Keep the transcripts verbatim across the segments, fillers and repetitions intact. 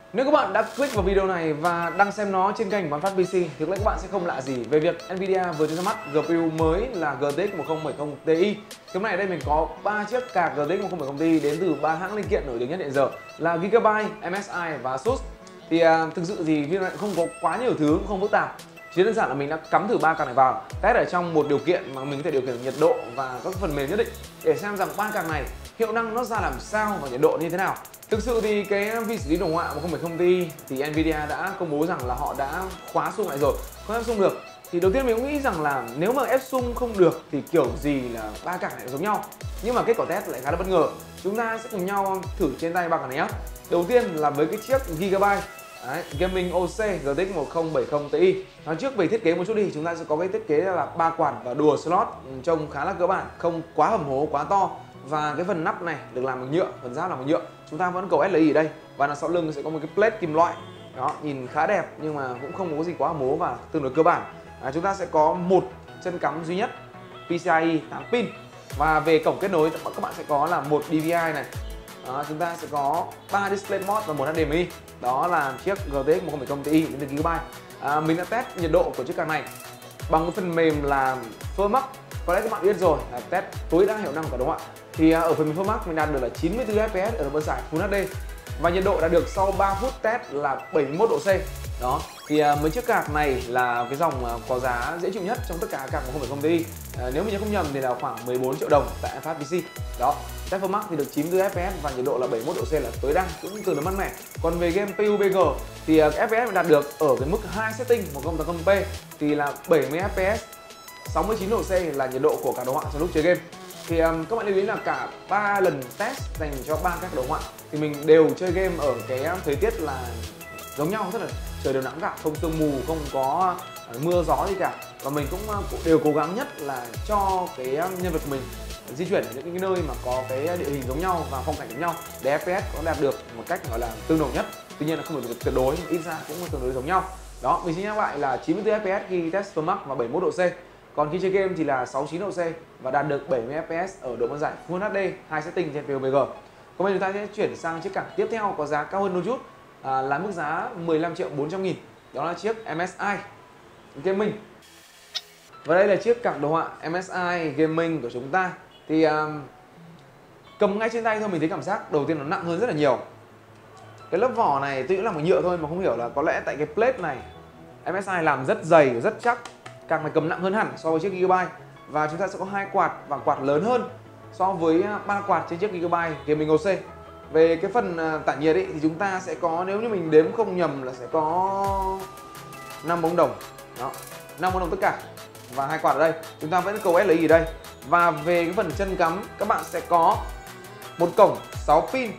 Nếu các bạn đã click vào video này và đang xem nó trên kênh Bán Phát pê xê thì có lẽ các bạn sẽ không lạ gì về việc Nvidia vừa cho ra mắt giê pê u mới là giê tê ích một không bảy không Ti. Thì hôm nay ở đây mình có ba chiếc card giê tê ích một không bảy không Ti đến từ ba hãng linh kiện nổi tiếng nhất hiện giờ là Gigabyte, em ét i và Asus. Thì à, thực sự thì video này không có quá nhiều thứ, cũng không phức tạp. Chỉ đơn giản là mình đã cắm thử ba card này vào, test ở trong một điều kiện mà mình có thể điều khiển nhiệt độ và các phần mềm nhất định để xem rằng ba card này hiệu năng nó ra làm sao và nhiệt độ như thế nào. Thực sự thì cái vi xử lý đồ họa một không bảy không Ti thì Nvidia đã công bố rằng là họ đã khóa xung lại rồi, không ép xung được. Thì đầu tiên mình cũng nghĩ rằng là nếu mà ép xung không được thì kiểu gì là ba card này giống nhau. Nhưng mà kết quả test lại khá là bất ngờ. Chúng ta sẽ cùng nhau thử trên tay ba card này nhé. Đầu tiên là với cái chiếc Gigabyte Đấy, Gaming ô xê giê tê ích một không bảy không Ti. Nói trước về thiết kế một chút đi, chúng ta sẽ có cái thiết kế là ba quạt và dual slot, trông khá là cơ bản, không quá hầm hố, quá to. Và cái phần nắp này được làm bằng nhựa, phần giáp làm bằng nhựa. Chúng ta vẫn cầu ét lờ i ở đây và là sau lưng sẽ có một cái plate kim loại. Đó, nhìn khá đẹp nhưng mà cũng không có gì quá hầm hố và tương đối cơ bản. À, chúng ta sẽ có một chân cắm duy nhất pê xê i e tám pin. Và về cổng kết nối các bạn sẽ có là một đê vê i này. Đó, chúng ta sẽ có ba DisplayPort và một hát đê em i. Đó là chiếc giê tê ích một không bảy không Ti đến từ Gigabyte. À, mình đã test nhiệt độ của chiếc card này bằng cái phần mềm là Firmax. Có lẽ các bạn biết rồi, là test tối đa hiệu năng của đồ họa. Thì ở phần mềm Firmax mình đạt được là chín mươi tư ép pê ét ở độ phân giải Full hát đê và nhiệt độ đạt được sau ba phút test là bảy mươi mốt độ C. Đó, thì uh, mấy chiếc card này là cái dòng uh, có giá dễ chịu nhất trong tất cả các card một không bảy không Ti. Uh, nếu mình nhớ không nhầm thì là khoảng mười bốn triệu đồng tại Phát pê xê. Đó, test Firmax thì được chín mươi tư ép pê ét và nhiệt độ là bảy mươi mốt độ C là tối đa, cũng tương đối mát mẻ. Còn về game pê u bê giê thì uh, ép pê ét mình đạt được ở cái mức hai setting một không tám không P thì là bảy mươi ép pê ét, sáu mươi chín độ C là nhiệt độ của cả đồ họa trong lúc chơi game. Thì um, các bạn lưu ý là cả ba lần test dành cho ba các đồ họa thì mình đều chơi game ở cái thời tiết là giống nhau, rất là trời đều nắng cả, không sương mù, không có uh, mưa gió gì cả. Và mình cũng uh, đều cố gắng nhất là cho cái uh, nhân vật của mình di chuyển ở những cái nơi mà có cái địa hình giống nhau và phong cảnh giống nhau để ép pê ét có đạt được một cách gọi là tương đồng nhất. Tuy nhiên là không được tuyệt đối, ít ra cũng tương đối giống nhau. Đó, mình xin nhắc lại là chín mươi tư ép pê ét khi test Firmax và bảy mươi mốt độ C. Còn khi chơi game thì là sáu mươi chín độ C và đạt được bảy mươi ép pê ét ở độ phân giải Full hát đê, hai setting trên pê u bê giê. Còn bây giờ chúng ta sẽ chuyển sang chiếc card tiếp theo có giá cao hơn đôi chút, à, là mức giá mười lăm triệu bốn trăm nghìn. Đó là chiếc em ét i Gaming. Và đây là chiếc card đồ họa em ét i Gaming của chúng ta. Thì um, cầm ngay trên tay thôi mình thấy cảm giác đầu tiên nó nặng hơn rất là nhiều. Cái lớp vỏ này tuy cũng là một nhựa thôi mà không hiểu là có lẽ tại cái plate này em ét i làm rất dày, rất chắc. Card này cầm nặng hơn hẳn so với chiếc Gigabyte và chúng ta sẽ có hai quạt và quạt lớn hơn so với ba quạt trên chiếc Gigabyte Gaming ô xê. Về cái phần tản nhiệt ấy, thì chúng ta sẽ có, nếu như mình đếm không nhầm là sẽ có năm bóng đồng. Đó, năm bóng đồng tất cả và hai quạt ở đây. Chúng ta vẫn cầu ét lờ i ở đây. Và về cái phần chân cắm các bạn sẽ có một cổng sáu pin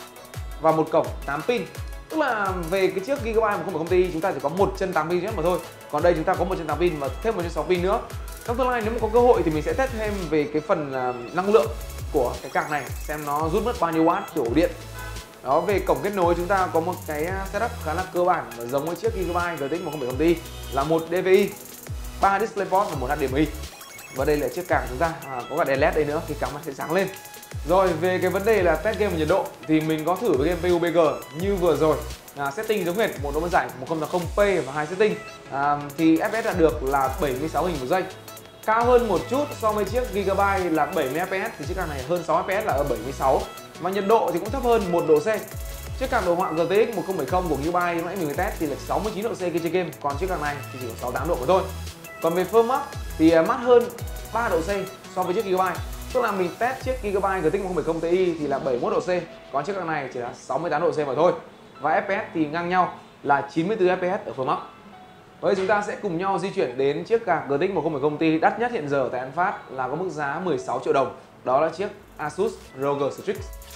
và một cổng tám pin. Tức là về cái chiếc Gigabyte một không bảy không Ti chúng ta chỉ có một chân tám pin mà thôi. Còn đây chúng ta có một chân tám pin và thêm một chân sáu pin nữa. Trong tương lai nếu mà có cơ hội thì mình sẽ test thêm về cái phần uh, năng lượng của cái card này, xem nó rút mất bao nhiêu watt kiểu điện. Đó, về cổng kết nối chúng ta có một cái setup khá là cơ bản và giống với chiếc Gigabyte giê tê ích một không bảy không Ti là một đê vê i, ba DisplayPort và một hát đê em i. Và đây là chiếc card chúng ta à, có cả đèn led đây nữa, khi cắm nó sẽ sáng lên. Rồi về cái vấn đề là test game và nhiệt độ thì mình có thử với game pê u bê giê như vừa rồi. À, setting giống hệt, một độ phân giải một không tám không P và hai setting. À, thì ép pê ét đạt được là bảy mươi sáu hình một giây, cao hơn một chút so với chiếc Gigabyte là bảy mươi ép pê ét thì chiếc card này hơn sáu ép pê ét là ở bảy mươi sáu. Và nhiệt độ thì cũng thấp hơn một độ C. Chiếc card đồ họa giê tê ích một không bảy không của Gigabyte lúc nãy mình test thì là sáu mươi chín độ C khi chơi game, còn chiếc card này thì chỉ có sáu mươi tám độ mà thôi. Còn về Firmax thì mát hơn ba độ C so với chiếc Gigabyte. Tức là mình test chiếc Gigabyte giê tê ích một không bảy không Ti thì là bảy mươi mốt độ C, còn chiếc card này chỉ là sáu mươi tám độ C mà thôi. Và ép pê ét thì ngang nhau là chín mươi tư ép pê ét ở Firmax. Bây giờ chúng ta sẽ cùng nhau di chuyển đến chiếc card giê tê ích một không bảy không Ti đắt nhất hiện giờ tại An Phát là có mức giá mười sáu triệu đồng. Đó là chiếc Asus rờ giê Strix.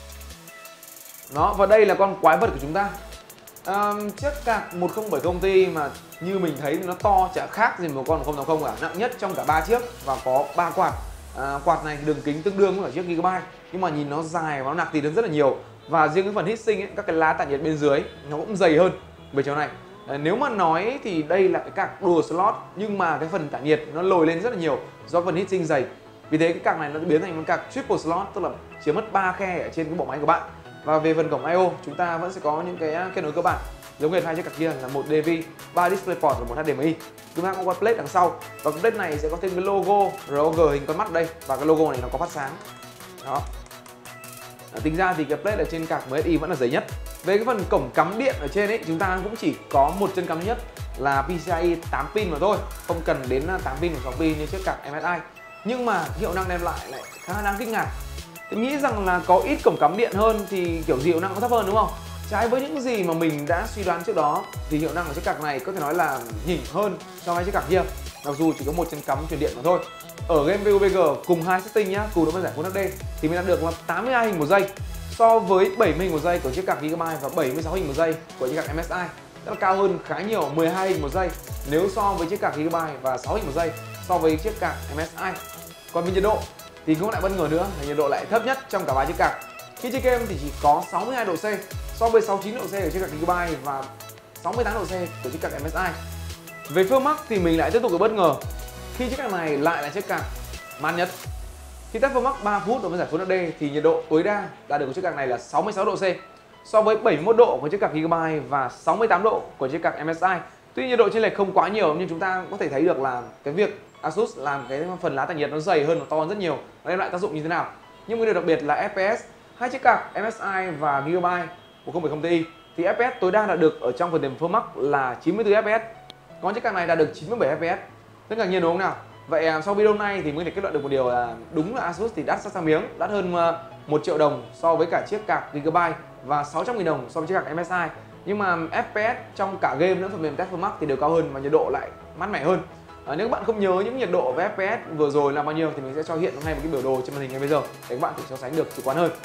Đó, và đây là con quái vật của chúng ta. À, chiếc card một không bảy không Ti mà như mình thấy thì nó to chả khác gì một con một không tám không cả, nặng nhất trong cả ba chiếc và có ba quạt. À, quạt này thì đường kính tương đương với chiếc Gigabyte nhưng mà nhìn nó dài và nó nặng thì hơn rất là nhiều. Và riêng cái phần heatsink ấy, các cái lá tản nhiệt bên dưới nó cũng dày hơn về chỗ này. À, nếu mà nói thì đây là cái card dual slot nhưng mà cái phần tản nhiệt nó lồi lên rất là nhiều do phần heatsink dày. Vì thế cái card này nó biến thành một card triple slot, tức là chiếm mất ba khe ở trên cái bộ máy của bạn. Và về phần cổng i o chúng ta vẫn sẽ có những cái kết nối cơ bản giống như hai chiếc card kia là một đê vê, ba DisplayPort và một hát đê em i. Chúng ta có quad plate đằng sau và quad plate này sẽ có thêm cái logo rờ o giê hình con mắt đây và cái logo này nó có phát sáng. Đó. À, tính ra thì cái plate ở trên card em ét i vẫn là dày nhất. Về cái phần cổng cắm điện ở trên ấy chúng ta cũng chỉ có một chân cắm duy nhất là pê xê i tám pin mà thôi, không cần đến tám pin hoặc sáu pin như chiếc card em ét i. Nhưng mà hiệu năng đem lại lại khá đáng kinh ngạc. Tôi nghĩ rằng là có ít cổng cắm điện hơn thì kiểu gì hiệu năng cũng thấp hơn đúng không? Trái với những gì mà mình đã suy đoán trước đó thì hiệu năng của chiếc card này có thể nói là nhỉnh hơn so với chiếc card kia. Mặc dù chỉ có một chân cắm truyền điện mà thôi. Ở game vê u bê giê cùng hai setting nhá, cùng với giải Full hát đê thì mình đạt được là tám mươi hai hình một giây so với bảy mươi hình một giây của chiếc card Gigabyte và bảy mươi sáu hình một giây của chiếc card em ét i. Rất là cao hơn khá nhiều, mười hai hình một giây nếu so với chiếc card Gigabyte và sáu hình một giây so với chiếc card em ét i. Còn về nhiệt độ thì cũng lại bất ngờ nữa là nhiệt độ lại thấp nhất trong cả ba chiếc card. Khi chơi game thì chỉ có sáu mươi hai độ C so với sáu mươi chín độ C của chiếc card Gigabyte và sáu mươi tám độ C của chiếc card em ét i. Về firmware thì mình lại tiếp tục được bất ngờ khi chiếc card này lại là chiếc card man nhất. Khi test firmware ba phút đối với giải Full hát đê thì nhiệt độ tối đa đạt được của chiếc card này là sáu mươi sáu độ C so với bảy mươi mốt độ của chiếc card Gigabyte và sáu mươi tám độ của chiếc card em ét i. Tuy nhiệt độ chênh lệch không quá nhiều nhưng chúng ta có thể thấy được là cái việc Asus làm cái phần lá tản nhiệt nó dày hơn, nó to hơn rất nhiều, nó đem lại tác dụng như thế nào. Nhưng một điều đặc biệt là ép pê ét, hai chiếc card em ét i và Gigabyte của không bảy không Ti thì ép pê ét tối đa đạt được ở trong phần mềm firmware là chín mươi tư ép pê ét, còn chiếc card này đạt được chín mươi bảy ép pê ét. Rất ngạc nhiên đúng không nào? Vậy sau video này thì mới thể kết luận được một điều là đúng là Asus thì đắt sát sang miếng, đắt hơn một triệu đồng so với cả chiếc card Gigabyte và sáu trăm nghìn đồng so với chiếc card em ét i. Nhưng mà ép pê ét trong cả game lẫn phần mềm test firmware thì đều cao hơn và nhiệt độ lại mát mẻ hơn. À, nếu các bạn không nhớ những nhiệt độ với ép pê ét vừa rồi là bao nhiêu thì mình sẽ cho hiện ngay một cái biểu đồ trên màn hình ngay bây giờ để các bạn thử so sánh được trực quan hơn.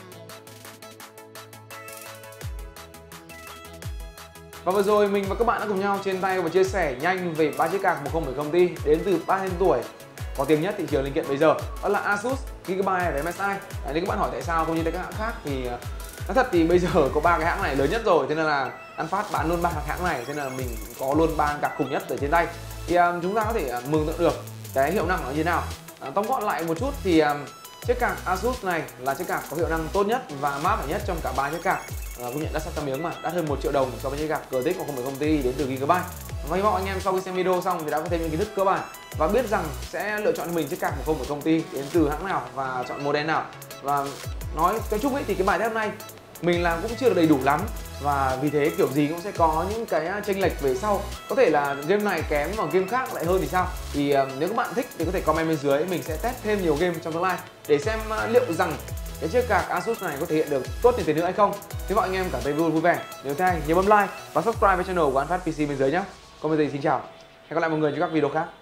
Và vừa rồi mình và các bạn đã cùng nhau trên tay và chia sẻ nhanh về ba chiếc card một không bảy không Ti đến từ ba tên tuổi có tiếng nhất thị trường linh kiện bây giờ, đó là Asus, Gigabyte và em ét i. À, nếu các bạn hỏi tại sao không như các hãng khác thì nói thật thì bây giờ có ba cái hãng này lớn nhất rồi, thế nên là ăn phát bán luôn ba hãng này, thế nên là mình có luôn ba card khủng nhất ở trên tay. Thì um, chúng ta có thể uh, mường tượng được cái hiệu năng nó như thế nào. Uh, tóm gọn lại một chút thì um, chiếc card Asus này là chiếc card có hiệu năng tốt nhất và mát mẻ nhất trong cả ba chiếc card. Uh, công nhận đắt sát miếng mà, đắt hơn một triệu đồng so với chiếc card giê tê ích một không bảy không Ti đến từ Gigabyte. Và hy vọng anh em sau khi xem video xong thì đã có thêm những kiến thức cơ bản và biết rằng sẽ lựa chọn cho mình chiếc card một không bảy không Ti đến từ hãng nào và chọn model nào. Và nói cái chung ấy thì cái bài test hôm nay mình làm cũng chưa được đầy đủ lắm và vì thế kiểu gì cũng sẽ có những cái chênh lệch về sau, có thể là game này kém mà game khác lại hơn thì sao. Thì uh, nếu các bạn thích thì có thể comment bên dưới, mình sẽ test thêm nhiều game trong tương lai để xem uh, liệu rằng cái chiếc card Asus này có thể hiện được tốt như thế nữa hay không. Hy vọng anh em cảm thấy vui vui vẻ. Nếu thế nhớ bấm like và subscribe với channel của An Phát pê xê bên dưới nhé. Còn bây giờ thì xin chào, hẹn gặp lại mọi người trong các video khác.